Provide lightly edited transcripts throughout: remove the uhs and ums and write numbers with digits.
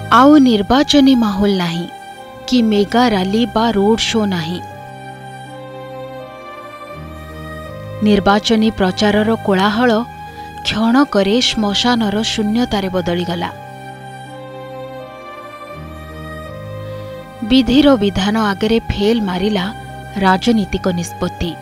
आउ निर्वाचनी माहौल नहीं कि मेगा रैली बा रोड शो नहीं। निर्वाचनी प्रचारर कोलाहल क्षणकरे श्मशानर शून्यतारे बदलीगला। विधिर विधान आगरे फेल मारिला राजनीतिक निष्पत्ति।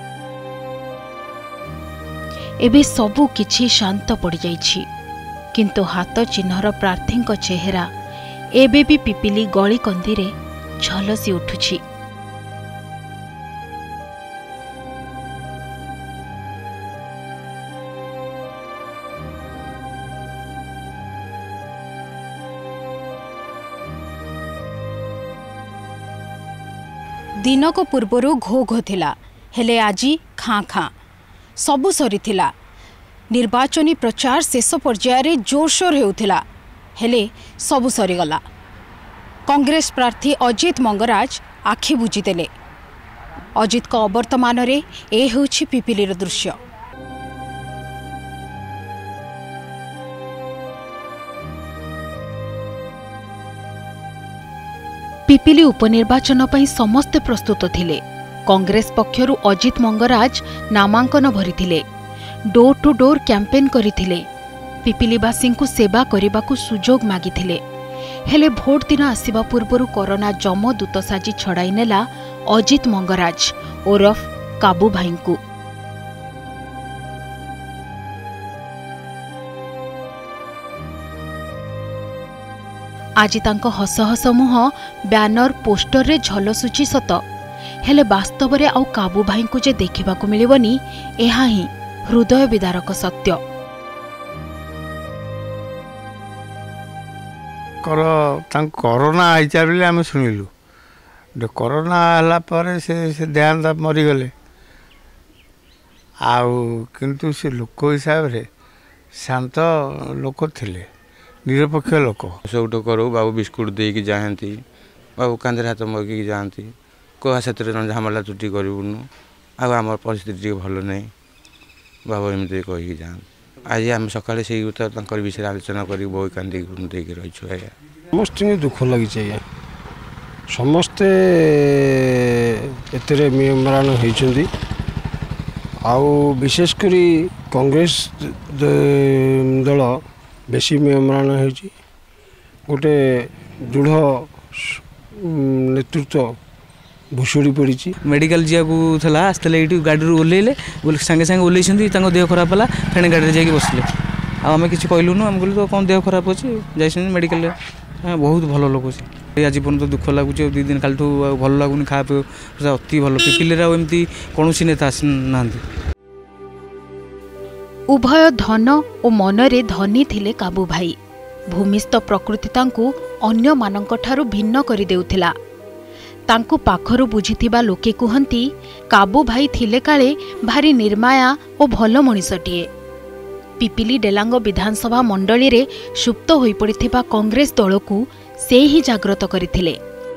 एबे सबु किछि शांत पड़ जाइछि, किंतु हाथ चिन्हर प्रार्थीक चेहरा एबे भी पिपिली गली कंदीरे झलसी उठुछि। दिनक पूर्वरु घो घो थिला, हेले आजी खाँ खाँ सबु सरी थिला। निर्वाचनी प्रचार शेष पर्यायर जोरसोर हेउथिला, हेले सबु सरीगला। कांग्रेस प्रार्थी अजित मंगराज आखि बुझीदेले। अजित को अवर्तमान रे ए हेउछि पिपिलीर दृश्य। पिपिली उपनिर्वाचन पई समस्ते प्रस्तुत थिले। कांग्रेस पक्षरु अजित मंगराज नामांकन भरिथिले, डोर टू डोर कैंपेन करिथिले, पिपिलीवासी को सेवा करने सुजोग मागिथिले। हेले भोट दिन आसिबा पूर्वरु कोरोना जमदूत साजी छड़ाई नेला अजित मंगराज ओरफ काबू भाई को। आज तांको हस हस मुह ब्यानर पोस्टर रे झलसुची सत, हेले वास्तव रे आउ काबू भाई को जे देखिबा को मिलिबनी, एहा ही हृदय विदारक सत्य। कोरोना आईचार बोले आम शुणिलु। कोरोना है पर से देहांत मरीगले। किंतु से लोक हिसाब से शांत लोक थिले, निरपेक्ष लोक। सबुठ करू बाबू बिस्कुट देकी जाती, बाबू कांधे हाथ मगिकी जाती, कह से झमेला चुटी करूँ, आम परिस्थिति भल नहीं, बाबू एमती कही जाते। आज आम सका से विषय आलोचना कर बहुत कांदी रही। समस्त दुख लगी आज्ञा, समस्ते एतरे मेम्बरान होती। विशेषकर कांग्रेस दल बेसी मेम्बरान होती। गोटे दृढ़ नेतृत्व भुशुड़ी पड़ी। मेडिकल जाऊला आसते ये गाड़ी ओल्ले सांगे सांगे ओल्ल देह खराब है, फेणे गाड़ी जाकि बसले। आम कि कहलुनु, आम कहलु तो कौन देह खराब अच्छे जाइए मेडिकल। बहुत भल लोक से आज पर्यटन दुख लगुच। 2 दिन काल भल लगुनि, खा पी अति भल। पिपिली एमती कौन नेता आसना। उभय धन और मनरे धनी थिले काबू भाई। भूमिस्थ प्रकृति तांकु अन्य मानक ठारु भिन्न करि देउथिला। तांकु पाखरु बुझिथिबा लोके कुहंती काबू भाई थिले काले भारी निर्माया और भल मनिषटिए। पिपिली डेलांग विधानसभा मंडली रे सुप्त होई पड़िथिबा कांग्रेस दल को से ही जागृत करथिले।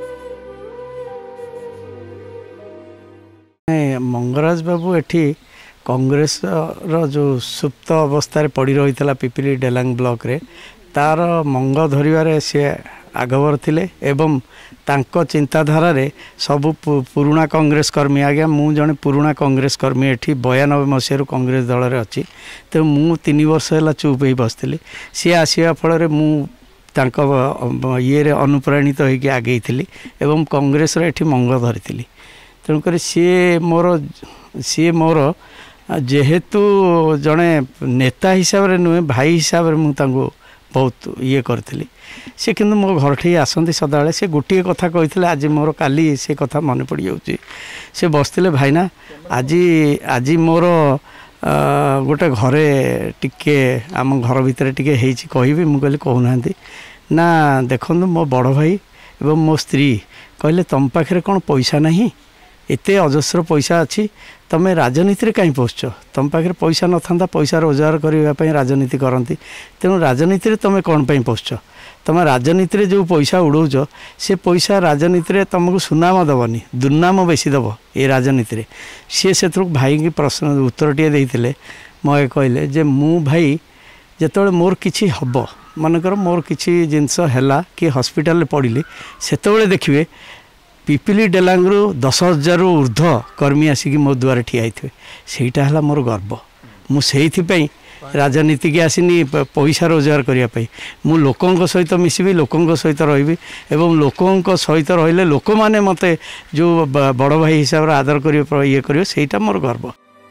मंगराज बाबू एठी कांग्रेस रो जो सुप्त अवस्था पड़ी रही पिपिली डेलांग ब्लॉक रे, तार मंग धरिबारे से आगवर थिले। एवं तांको चिंताधारा रे सबु पुराणा कांग्रेस कर्मी। आज्ञा मु जने पुराणा कांग्रेस कर्मी एठी 92 मसीह कांग्रेस दल रे अछि। तो मु 3 वर्ष है चुप ही बसली। सी आसवा फल मु तांको ये रे अनुप्राणित होइके आगे थी एवं कांग्रेस रे एठी मंग धरी। तेणुक सी मोर जेहेतु जड़े नेता हिसाब से नुहे, भाई हिसाब से मुझे बहुत ये करी। सी कि मो घर ठी आसती सदाबले। से गोटे कथा कही आज मोर काली से कथा मन पड़ जाऊँगी। से बसते भाईना आज मोर गोटे घरे टिके आम घर भितर टिके हेची कहबी। मु कहली कहूना ना, देखु मो बड़ भाई एवं मो स्त्री कहले तुम पाखे कौन पैसा नहीं, एते अजस्र पैसा अच्छी, तमें राजनीति कहीं पहुँच, तुम पाखे पैसा न था, पैसा रोजगार करने राजनीति करती। तेणु राजनीति तुम कौन पहुँच, तुम राजनीति जो पैसा उड़ौच से पैसा राजनीति तुमको सुनाम दबनी, दुर्नाम बेसी दब ये राजनीति। सी से भाई की प्रश्न उत्तर टे देते मो कहले जे मु भाई जिते मोर किसी हम मनकर मोर किसी जिनस है कि हॉस्पिटल पड़िली से देखिए पिपिली डेलांगरू 10,000 ऊर्ध्व कर्मी आसिक मो द्वार ठिया होता है मोर गर्व मुझे राजनीति की आसनी पैसा रोजगार करने मु लोकों सहित मिसबी लोकों सहित रही एवं लोकों सहित रहिले लोक मैंने मत जो बड़ भाई हिसाब से आदर कर ये कर मोर गर्व।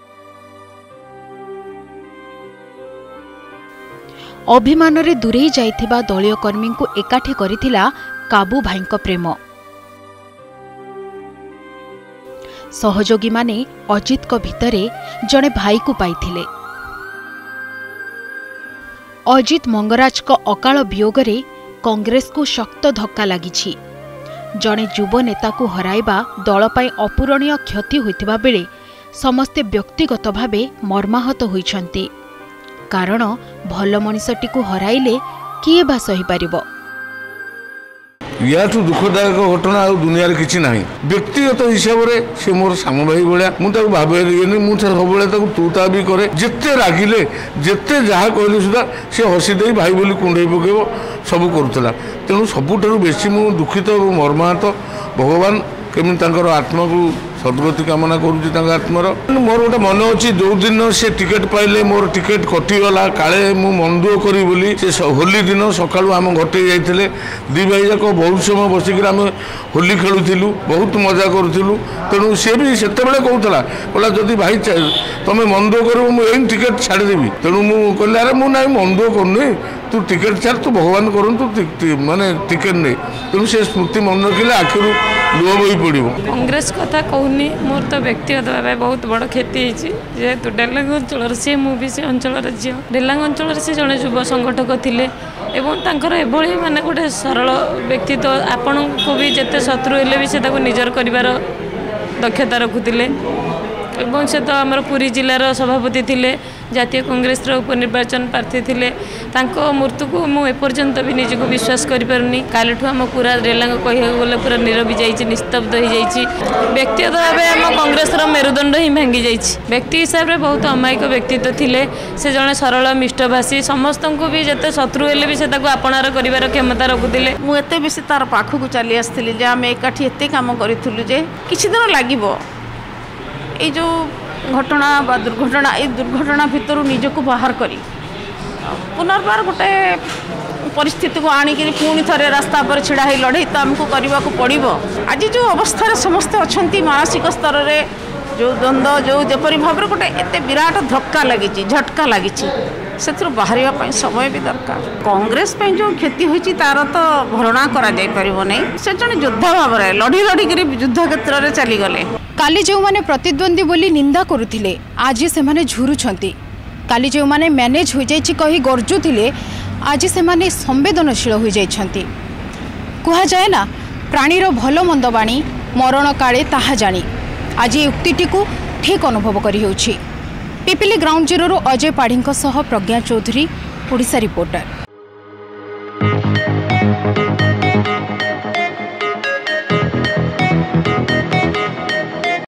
अभिमान रे दूरे जाइथिबा दलीय कर्मी को एकाठी करिथिला काबू भाई प्रेम। सहयोगी माने अजित को भितरे जड़े भाई को पाइथिले। अजित मंगराज को अकाल वियोग रे कांग्रेस को शक्त धक्का लागिछि। जड़े युव नेता को हराइबा दल पाई अपूरणीय क्षति होइतिबा बेले समस्ते व्यक्तिगत भावे मर्माहत होइछन्ति। कारण भल मनिषटी को हराइले किए बा सही पारिबो। या दुखदायक घटना आ दुनिया किसी ना व्यक्तिगत हिसाब से मोर साम भाई भाया मुझे भावे सब तू ता भी करे जिते रागिले जिते जहाँ कहले सुधा सी हसी दे भाई बोली कुंडे पकेब सब करूला। तेणु सबुठ बेसी मु दुखित और मर्माहत भगवान केमी आत्मा को सद्गति कामना करुँच आत्मार। मोर गोटे मन अच्छी जो दिन से टिकेट पाइले मोर टिकेट कटिगला काले मु मन दुख करी बोली से होली दिन सका आम घटे जाते दी भाई जाक बहुत समय बसिक आम होली खेलुलु बहुत मजा करूँ। तेणु सी भी से कहला कहला जदि भाई तुम्हें मन दुख कर मुझे टिकेट छाड़देवी। तेणु मुझे कहली अरे मुझे मन दुख करनी तू टिकेट छाड़ तू भगवान करूँ माने टिकेट नहीं। तेणु से स्मृति मन रखिले आखिर लुह बही पड़ो। कांग्रेस कथा कहूनी मोर तो व्यक्तिगत भाव बहुत बड़ क्षति जेहेतु डेलांग अंचल सी मुझे से अंचल झी डेलांग अंचल से जड़े युव संगठक थे एभली माने गोटे सरल व्यक्तित्व आपण को भी जिते शत्रु हेले भी से निजर कर दक्षता रखुले। एवं से तो आमर पुरी जिलार सभापति थिले जातीय कांग्रेस उपनिर्वाचन प्रार्थी थिले तांको मृत्यु को मु एपर्यंत भी निज को विश्वास करि परनी। कालीठू आम पूरा रेलांग कह गले पूरा नीरवी जाइए निस्तब्ध हो जाइए। व्यक्तिगत भाव आम कांग्रेस मेरुदंड ही भांगी जाइए। व्यक्ति हिसाब से बहुत अमायिक व्यक्तित्व थिले से जड़े सरल मिष्टभाषी समस्त को भी जिते शत्रु हेले भी से आपणार कर क्षमता रखुले। मुझे बेसी तार पाखक चली आसती आम एकाठी एत कम करूँ जे किसी दिन लगे ये जो घटना बा दुर्घटना ये दुर्घटना भितर निजक बाहर करी पुनर्बार गोटे परिस्थिति को आणिक पुणी थे रास्ता पर छिड़ा ही लड़े तो आमको करने को पड़ो। आज जो अवस्था समस्ते अच्छा मानसिक स्तर में जो द्वंद्व जो जपरी भाव में गोटे एत विराट धक्का लगी झटका लगी से बाहर समय भी दरकार। कांग्रेस जो क्षति होती तार तो भरणा कर से जन योद्धा भाव में लड़ी लड़िक युद्ध क्षेत्र में चलीगले। काली जो माने प्रतिद्वंदी बोली निंदा करुथिले आज से माने झुरुछंती। काली जो माने मैनेज हो जाइछि कही गरजुथिले आज से माने संवेदनशील हो जाइछंती। कुहा जाए ना प्राणीर भल मंद बाणी मरण काले ताहा जानी। आज ये उक्तिटी को ठीक अनुभव करी होछि। Pipili ground zero Ajay Padhi Pragya Chaudhary Odisha reporter.